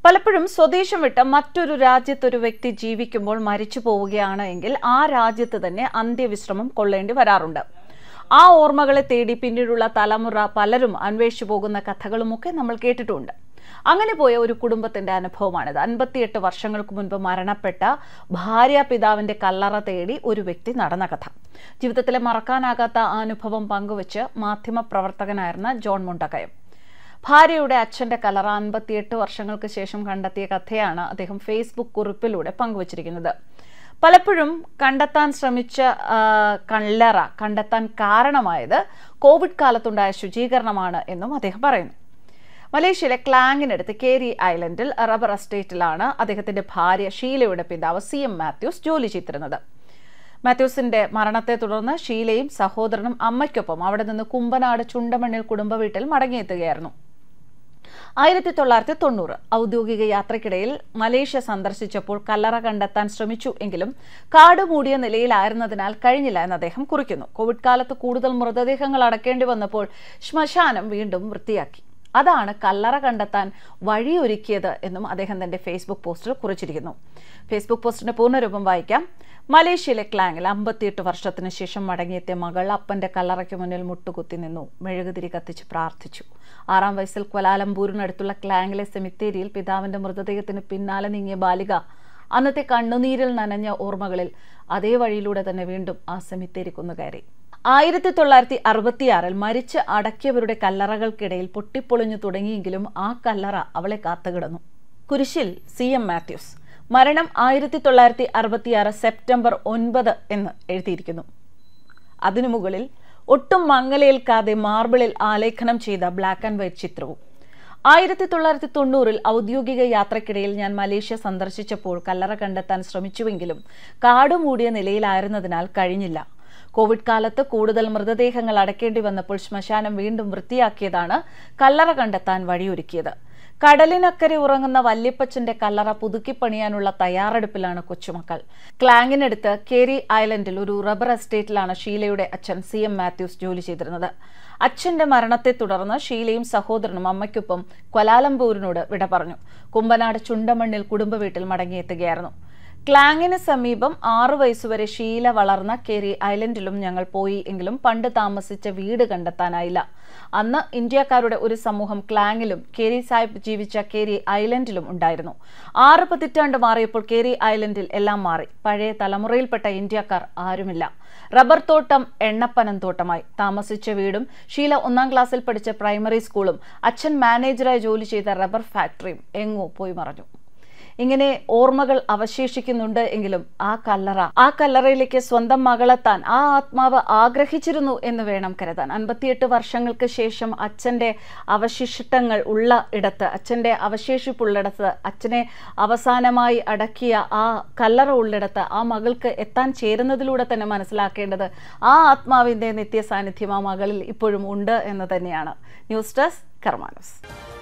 പലപ്പോഴും സ്വദേശം വിട്ട് മറ്റൊരു രാജ്യത്തൊരു വ്യക്തി ജീവിക്കുമ്പോൾ മരിച്ചു പോവുകയാണ് എങ്കിൽ ആ രാജ്യത്ത് തന്നെ അന്ത്യവിശ്രമം കൊള്ളേണ്ടി വരാറുണ്ട്. ആ ഓർമ്മകളെ തേടി പിന്നീടുള്ള തലമുറ പലരും അന്വേഷിച്ചു പോകുന്ന കഥകളുമൊക്കെ നമ്മൾ കേട്ടിട്ടുണ്ട്. അങ്ങനെ പോയ ഒരു കുടുംബത്തിന്റെ അനുഭവമാണിത്. 58 വർഷങ്ങൾക്ക് മുൻപ് മരണപ്പെട്ട ഭാര്യാപിതാവിന്റെ കല്ലറ തേടി ഒരു വ്യക്തി നടന്ന കഥ. ജീവിതത്തിലെ മറക്കാനാകാത്ത ആ അനുഭവം പങ്കുവച്ച് മാധ്യമപ്രവർത്തകനായിരുന്ന ജോൺ മുണ്ടക്കയം. ഭാര്യയുടെ അച്ഛന്റെ കല്ലറ 58 വർഷങ്ങൾക്ക് ശേഷം കണ്ടെത്തിയ കഥയാണ് അദ്ദേഹം ഫേസ്ബുക്ക് കുറിപ്പിലൂടെ പങ്കുവച്ചിരിക്കുന്നത്. പലപ്പോഴും കണ്ടെത്താൻ ശ്രമിച്ച കല്ലറ കണ്ടെത്താൻ കാരണമായത് കോവിഡ് കാലത്തുണ്ടായ ശുചീകരണമാണ് എന്നും അദ്ദേഹം പറയുന്നു. മലേഷ്യയിലെ ക്ലാങ്ങിനടുത്ത് കേരി ഐലൻഡിൽ റബ്ബർ എസ്റ്റേറ്റിലാണ് അദ്ദേഹത്തിന്റെ ഭാര്യ ഷീലയുടെ പിതാവ് CM മാത്യൂസ് ജോലി ചെയ്തിരുന്നത്. മാത്യൂസിന്റെ മരണത്തെ തുടർന്ന് ഷീലയും സഹോദരനും അമ്മയ്ക്കൊപ്പം അവിടെ നിന്ന് കുമ്പനാട് ചുണ്ടമണ്ണിൽ കുടുംബ വീട്ടിൽ മടങ്ങിയെത്തുകയായിരുന്നു. 1990 ഔദ്യോഗിക യാത്രയ്ക്കിടയിൽ മലേഷ്യ സന്ദർശിച്ചപ്പോൾ കല്ലറ കണ്ടെത്താൻ ശ്രമിച്ചു എങ്കിലും കാട് മൂടിയ നിലയിലായിരുന്നതിനാൽ കഴിഞ്ഞില്ല എന്ന് അദ്ദേഹം കുറിക്കുന്നു. കോവിഡ് കാലത്ത് കൂടുതൽ മൃതദേഹങ്ങൾ അടക്കേണ്ടി വന്നപ്പോൾ ശ്മശാനം വീണ്ടും വൃത്തിയാക്കി. അതാണ് കല്ലറ കണ്ടെത്താൻ വഴിയൊരുക്കിയത് എന്നും അദ്ദേഹം തന്റെ ഫേസ്ബുക്ക് പോസ്റ്റിൽ കുറിച്ചിരിക്കുന്നു. ഫേസ്ബുക്ക് പോസ്റ്റിന്റെ പൂർണ്ണരൂപം വായിക്കാം. മലേഷ്യയിലെ ക്ലാങ്ങിൽ 58 വർഷത്തിന് ശേഷം മടങ്ങിയെത്തിയ മകൾ അപ്പന്റെ കല്ലറയ്ക്ക് മുന്നിൽ മുട്ടുകുത്തി നിന്നു. മെഴുകുതിരി കത്തിച്ച് പ്രാർത്ഥിച്ചു. 6-ാം വയസ്സിൽ ക്വാലാലംപൂരിനടുത്തുള്ള ക്ലാങ്ങിലെ സെമിത്തേരിയിൽ പിതാവിന്റെ മൃതദേഹത്തിന് പിന്നാലെ നീങ്ങിയ ബാലിക അന്നത്തെ കണ്ണുനീരിൽ നനഞ്ഞ ഓർമ്മകളിൽ അതേ വഴിയിലൂടെ തന്നെ വീണ്ടും ആ സെമിത്തേരി കുന്നുകയറി. 1966 മരിച്ച് അടക്കിയവരുടെ കല്ലറകൾക്കിടയിൽ പൊട്ടിപ്പൊളിഞ്ഞു തുടങ്ങിയെങ്കിലും ആ കല്ലറ അവളെ കാത്തുകിടന്നു. കുരിശിൽ CM മാത്യൂസ്. മരണം 1966 സെപ്റ്റംബർ 9 എന്ന് എഴുതിയിരിക്കുന്നു. അതിനു മുകളിൽ ഒട്ടും മങ്ങലേൽക്കാതെ മാർബിളിൽ ആലേഖനം ചെയ്ത ബ്ലാക്ക് ആൻഡ് വൈറ്റ് ചിത്രവും. 1990 ഔദ്യോഗിക യാത്രക്കിടയിൽ ഞാൻ മലേഷ്യ സന്ദർശിച്ചപ്പോൾ കല്ലറ കണ്ടെത്താൻ ശ്രമിച്ചുവെങ്കിലും കാടുമൂടിയ നിലയിലായിരുന്നതിനാൽ കഴിഞ്ഞില്ല. കോവിഡ് കാലത്ത് കൂടുതൽ മൃതദേഹങ്ങൾ അടക്കേണ്ടി വന്നപ്പോൾ ശ്മശാനം വീണ്ടും വൃത്തിയാക്കിയതാണ് കല്ലറ കണ്ടെത്താൻ വഴിയൊരുക്കിയത്. കടലിനക്കരെ ഉറങ്ങുന്ന വല്യപ്പച്ചന്റെ കല്ലറ പുതുക്കിപ്പണിയാനുള്ള തയ്യാറെടുപ്പിലാണ് കൊച്ചുമക്കൾ. ക്ലാങ്ങിനടുത്ത് കേരി ഐലൻഡിൽ ഒരു റബ്ബർ എസ്റ്റേറ്റിലാണ് ഷീലയുടെ അച്ഛൻ CM മാത്യൂസ് ജോലി ചെയ്തിരുന്നത്. അച്ഛന്റെ മരണത്തെ തുടർന്ന് ഷീലയും സഹോദരനും അമ്മയ്ക്കൊപ്പം ക്വാലാലംപൂരിനോട് വിട പറഞ്ഞു. കുമ്പനാട് ചുണ്ടമണ്ണിൽ കുടുംബ വീട്ടിൽ മടങ്ങിയെത്തുകയായിരുന്നു. ക്ലാങ്ങിന് സമീപം 6 വയസ്സുവരെ ഷീല വളർന്ന കേരി ഐലൻഡിലും ഞങ്ങൾ പോയി എങ്കിലും പണ്ട് താമസിച്ച വീട് കണ്ടെത്താനായില്ല. അന്ന് ഇന്ത്യക്കാരുടെ ഒരു സമൂഹം ക്ലാങ്ങിലും കേരി സാഹിബ് ജീവിച്ച കേരി ഐലൻഡിലും ഉണ്ടായിരുന്നു. 6 പതിറ്റാണ്ട് മാറിയപ്പോൾ കേരി ഐലൻഡിൽ എല്ലാം മാറി. പഴയ തലമുറയിൽപ്പെട്ട ഇന്ത്യക്കാർ ആരുമില്ല. റബ്ബർ തോട്ടം എണ്ണപ്പനം തോട്ടമായി. താമസിച്ച വീടും ഷീല 1-ാം ക്ലാസ്സിൽ പഠിച്ച പ്രൈമറി സ്കൂളും അച്ഛൻ മാനേജറായി ജോലി ചെയ്ത റബ്ബർ ഫാക്ടറിയും എങ്ങോ പോയി മറഞ്ഞു. ഇങ്ങനെ ഓർമ്മകൾ അവശേഷിക്കുന്നുണ്ട് എങ്കിലും ആ കല്ലറയിലേക്ക് സ്വന്തം മകളെത്താൻ ആ ആത്മാവ് ആഗ്രഹിച്ചിരുന്നു എന്ന് വേണം കരുതാൻ. 58 വർഷങ്ങൾക്ക് ശേഷം അച്ഛന്റെ അവശിഷ്ടങ്ങൾ ഉള്ള ഇടത്ത്, അച്ഛന്റെ അവശേഷിപ്പുള്ളിടത്ത്, അച്ഛനെ അവസാനമായി അടക്കിയ ആ കല്ലറ ഉള്ളിടത്ത് ആ മകൾക്ക് എത്താൻ ചേരുന്നതിലൂടെ തന്നെ മനസ്സിലാക്കേണ്ടത് ആ ആത്മാവിന്റെ നിത്യ സാന്നിധ്യം ആ മകളിൽ ഇപ്പോഴും ഉണ്ട് എന്ന് തന്നെയാണ്. News desk Karma news.